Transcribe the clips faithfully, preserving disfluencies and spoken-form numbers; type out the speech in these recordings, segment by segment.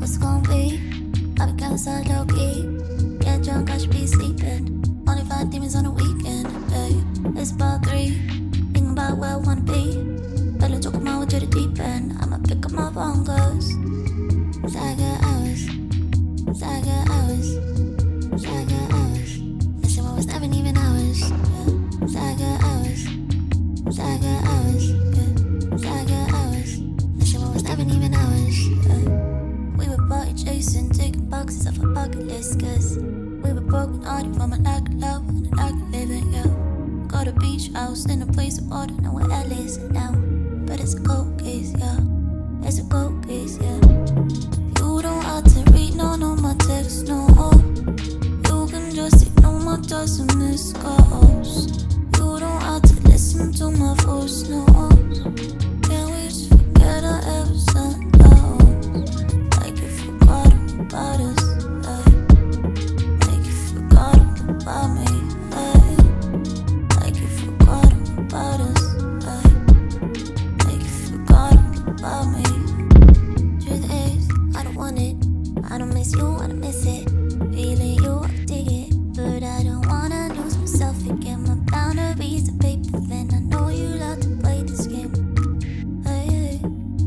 What's it gonna be? I be kinda sad low key. Get drunk, I should be sleeping. Only five demons on a weekend. Hey, it's about three. Thinking about where I wanna be. Better talk my way to the deep end. I'ma pick up my phone, cause I got hours. I got hours. I got hours. Missing what was never even hours. Yeah. I got hours. I got hours. Yeah. I got hours. Missing what was never even hours. Yeah. We were party chasing, taking boxes off a bucket list, cause we were broken hearted from a lack of love and a lack of living, yeah. Got a beach house in a place of water, know where L is now. But it's a cold case, yeah. It's a cold case, yeah. You don't have to read none of my texts, no. You can just ignore my thoughts and missed calls. You don't have to listen to my voice, no. Can we just forget I ever sent out? Like you forgot about us, like, like you forgot about me, like, like you forgot about us, like, like you forgot about me. Truth is, I don't want it. I don't miss you, I don't miss it. Feeling you, I dig it. But I don't wanna lose myself again. My boundaries are paper thin. I know you love to play this game. Hey, hey.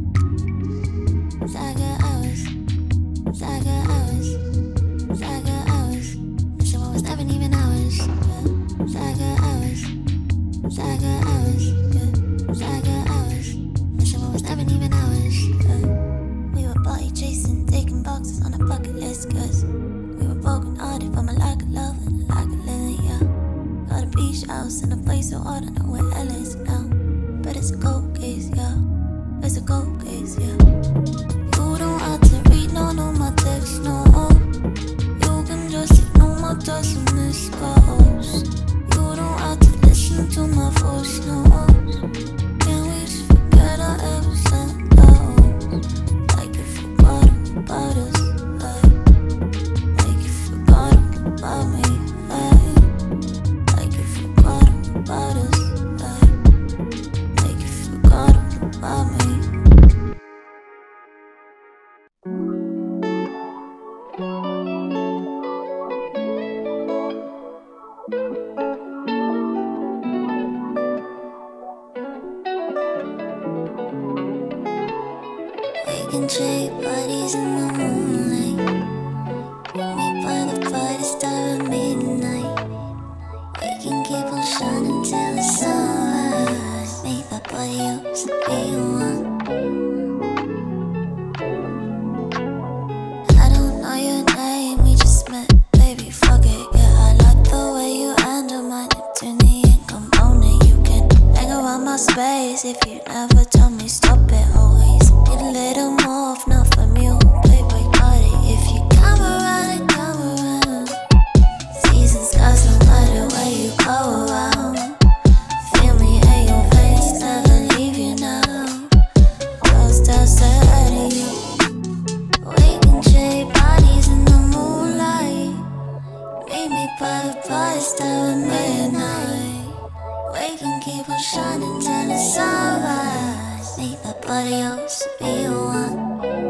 I got hours. I got hours. I got hours. Missing what was never even hours. Yeah. I got hours. I got hours. Yeah. I got hours. Missing what was never even hours. Yeah. We were party chasing, taking boxes on a bucket list, cause we were broken hearted from a lack of love and a lack of living, yeah. Got a beach house in a place so hard, I know where L is now. But it's a cold case, yeah. It's a cold case, yeah. You don't have to read none of my texts, no. You can just ignore my thoughts and missed calls. You don't have to listen to my voice, no. Can we just forget I ever sent out? Like you forgot about us, like, like you forgot about me, like, like you forgot about us, like, like you forgot about me. We can trade bodies in the moonlight. Meet by the bright star at midnight. We can keep on shining till the sunrise. Make that body yours to be one. I don't know your name, we just met, baby, fuck it, yeah. I like the way you handle my Neptunian component. You can hang around my space if you never tell me stop it. Always need a little more, if not from you. Playboy party, if you come around and come around. Seasons got no matter where you go around. Feel me in your veins, never leave you now. Girls does ahead of you. We can trade bodies in the moonlight. Meet me by the bright star at midnight. We can keep on shining till the sunrise. Make that body yours to be one.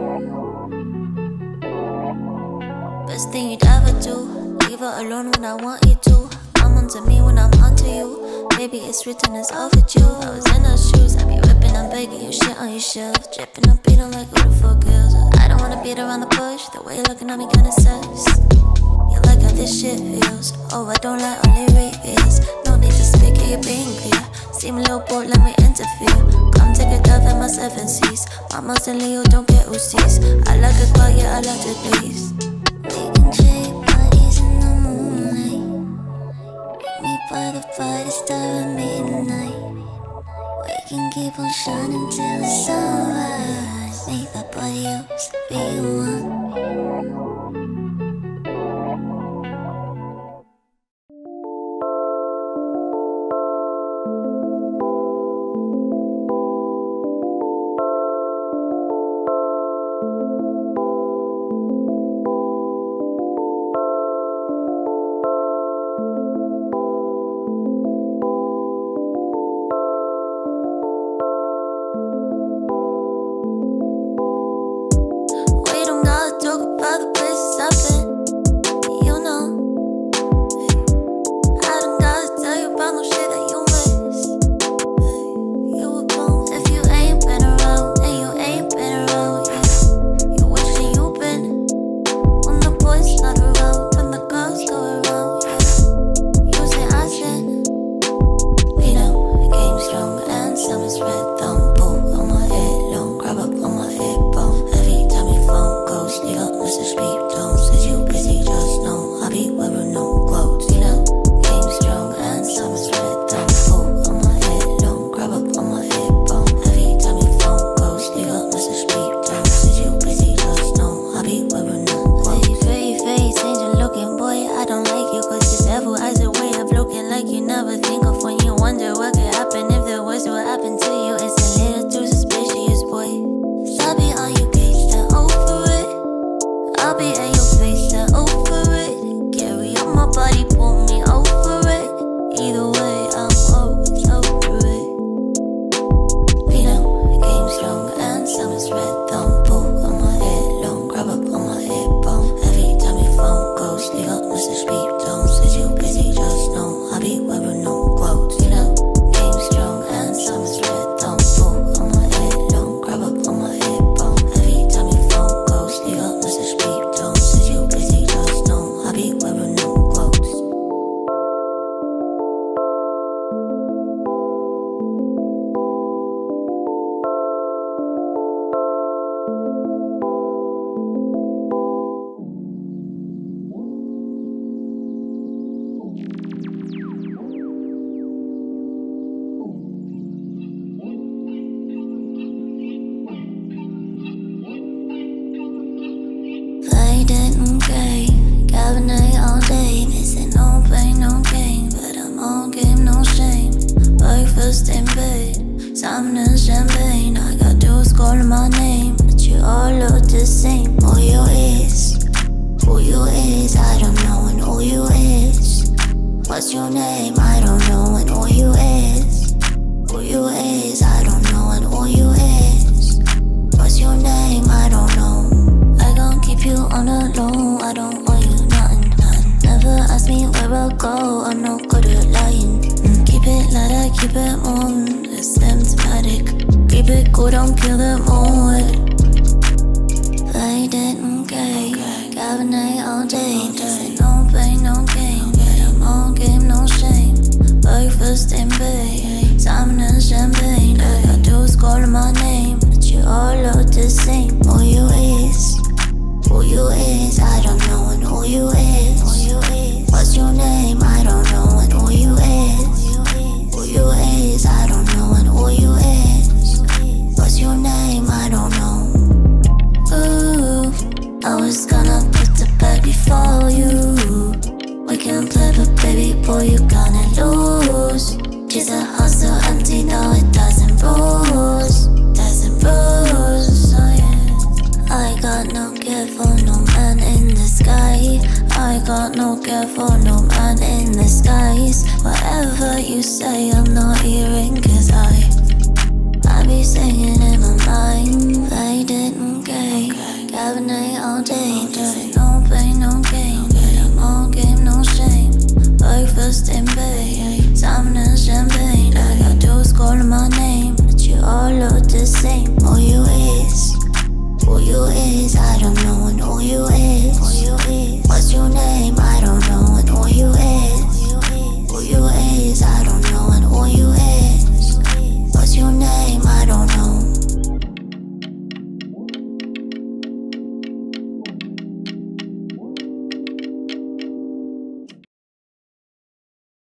Best thing you'd ever do. Leave her alone when I want you to. Come onto me when I'm onto you. Maybe it's written as overdue. I was in her shoes, I be ripping, I'm begging you, shit on your shelf. Dripping up, beating like who the fuck else. I don't wanna beat around the bush. The way you're looking at me kinda sus. You like how this shit feels. Oh, I don't like only reveals. No need to speak, yeah, you're being clear. Seem a little bored, let me interfere. Come take a dive in my seven seas. Mamas and Leo don't get who sees. I like a car, yeah, I like to please. We can trade bodies in the moonlight. Meet me by the brightest star at midnight. We can keep on shining till the sunrise. Make that body yours to be one. own game, no shame. Breakfast in bed, salmon and champagne. I got dudes calling my name, but you all look the same. Who you is, who you is, I don't know, and who you is. What's your name? I don't know, and who you is. Who you is, I don't know, and who you is. What's your name? I don't know. I gon' keep you on the low, I don't owe you nothing, nothing. Never ask me where I go, I'm no good at lying. mm, Keep it light, I keep it moving, it's symptomatic. Keep it cool, don't kill the mood. Played it okay, Cabernet all day. This ain't no pain, no gain, but I'm on game, no shame. Breakfast in bed, salmon and champagne. I got dudes calling my name, but you all look the same. Who you is, who you is, I don't know, and who you is. What's your name? I don't know, and who you is. Who you is, I don't know, and who you is. What's your name? I don't know. Ooh, I was gonna put the bag before you. We can play, but baby boy, you gonna lose. She's a house so empty, no, it doesn't bruise, doesn't bruise, oh yeah. I got no care for no man in the sky. I got no care for no man in the skies. Whatever you say, I'm not hearing, cause I I be singing in my mind. I didn't care, Cabernet all day. This ain't no pain, no gain, but I'm on game, no shame. Breakfast in bed, salmon and champagne. I got dudes calling my name, but you all look the same. Who you is, who you is, I don't know, and who you is. What's your name? I don't know, and who you is.